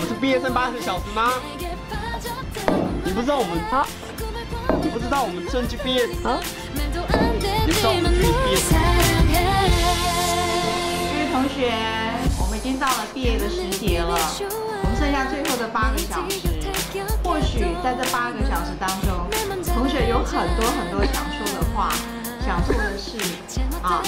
不是毕业剩80小时吗？你不知道我们啊？你不知道我们正去毕业啊？你不知道我们距离毕业？ 各位同学，我们已经到了毕业的时节了，我们剩下最后的8个小时。或许在这8个小时当中，同学有很多想说的话，想做的事啊。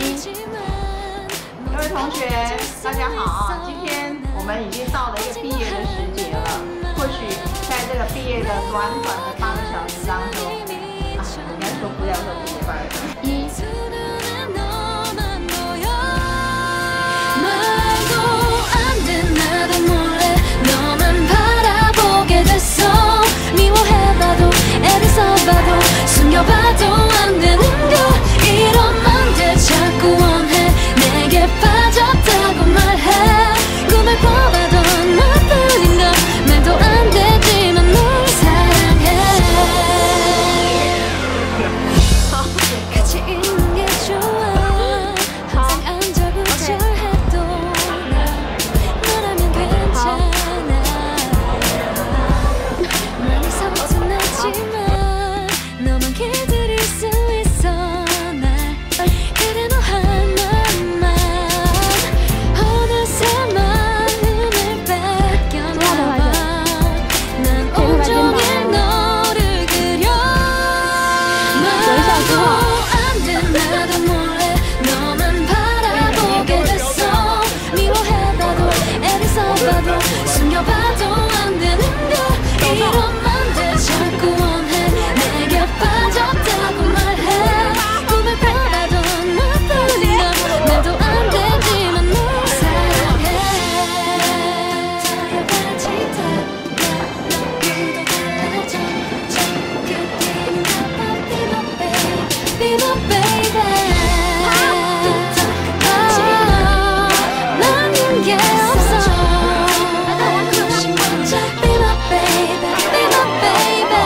各位同学，大家好啊！今天我们已经到了一个毕业的时节了。或许在这个毕业的短的8个小时当中，啊，应该说不要说这些8个小时。숨겨봐도 안 되는 걸 이런 맘들 자꾸 원해 내게 빠졌다고 말해 꿈을 꿔봐도 너뿐인 걸 말도 안 되지만 널 사랑해 같이 있는 게 좋아 항상 안절부절해도 너라면 괜찮아 많이 서툰하지만 너만 길들일 수 있어 날 그래 너 하나만 어느새 마음을 뺏겨나봐 난 온종일 너를 그려 말도 안 돼 나도 몰래 너만 바라보게 됐어 미워해봐도 애를 써봐도 숨겨봐도 안 되는 걸 이런 맘들 자꾸 원해 내게 빠졌다고 말해 꿈을 꿔봐도 너뿐인 걸 말도 안 되지만 널 사랑해 달려가지 너무도 달라져 그때는 Be my baby 나는 게 없어 하고 싶은 자 Be my baby Be my baby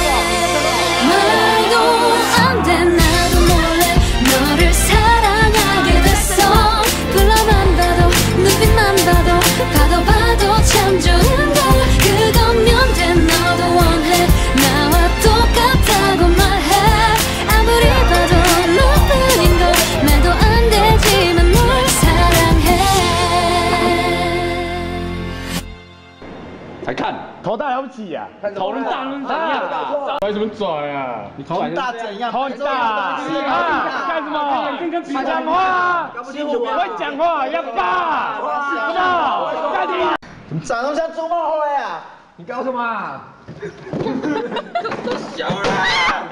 말도 안 돼 나도 몰래 너를 사랑하게 됐어 불러만 봐도 눈빛만 봐도 참 좋은 걸 그거면 돼 너도 원해 나와 똑같다고 말해 아무리 봐도 너뿐인 걸 말도 안 되지만 널 사랑해 来看，头大了不起呀！头很大能怎样的？拽什么拽啊？你头很大怎样？头很大啊！干什么？你讲话！会讲话要爸！什么？暂停！怎么长得像猪冒灰啊？你搞什么啊？都小了。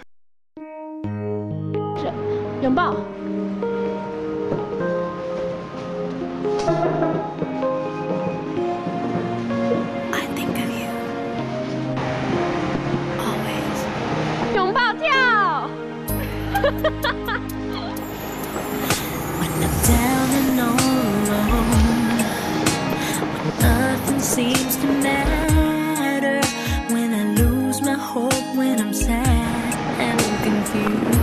拥抱。拥抱跳。 When I'm down and alone, when nothing seems to matter, when I lose my hope, when I'm sad and confused,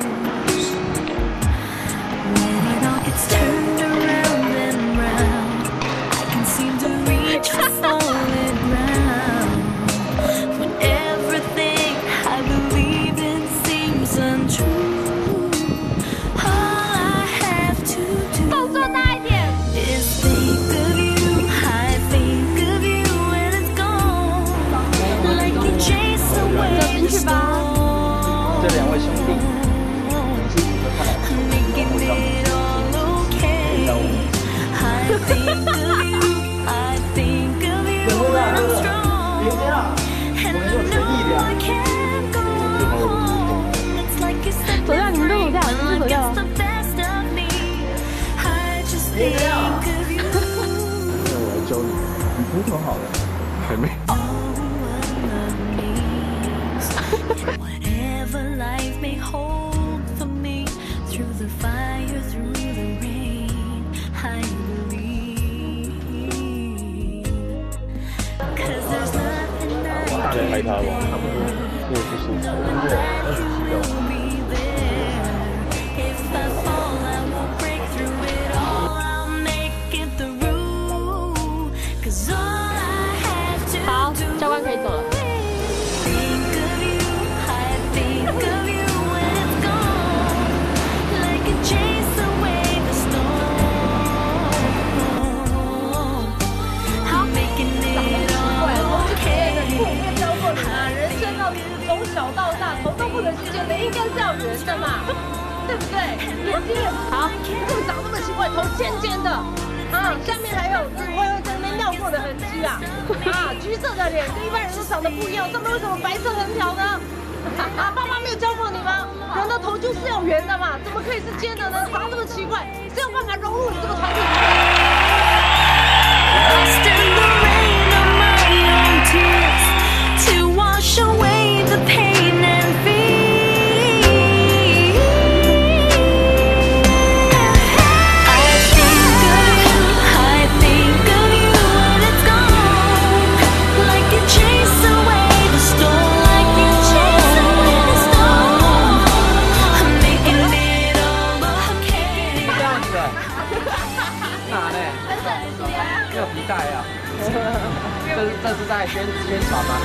when it all gets turned around and round, I can seem to reach for solid ground. When everything I believe in seems untrue. I think of you when I'm strong, and I know I can't go on. It's like you said every one gets the best of me. I just think of you. 我来教你，你不是很好的，还没。 Whatever life may hold for me, through the fire, through the rain, I believe. 'Cause there's nothing I can do. 拍他吧，差不多，60出头，27了。 If I fall, I won't break through it all. I'll make it through. 'Cause all 应该是要圆的嘛，对不对？眼睛也好，怎么长那么奇怪？头尖尖的，啊，下面还有会在那边尿过的痕迹啊，橘色的脸跟一般人都长得不一样，上面为什么白色横条呢？啊，爸妈没有教过你吗？人的头就是要圆的嘛，怎么可以是尖的呢？长这么奇怪，谁有办法融入你这个团队里这是在宣传吗？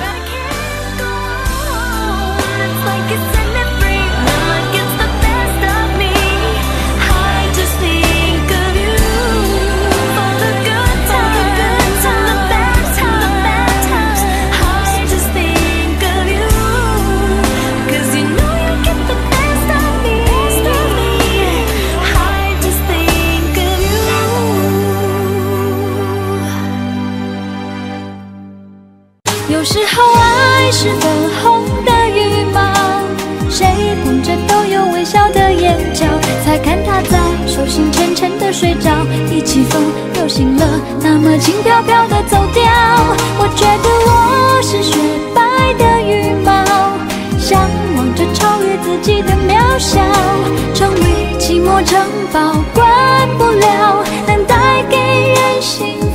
有时候爱是粉红的羽毛，谁捧着都有微笑的眼角，才看它在手心沉沉的睡着，一起风又醒了，那么轻飘飘的走掉。我觉得我是雪白的羽毛，向往着超越自己的渺小，成为寂寞城堡，关不了，能带给人幸福。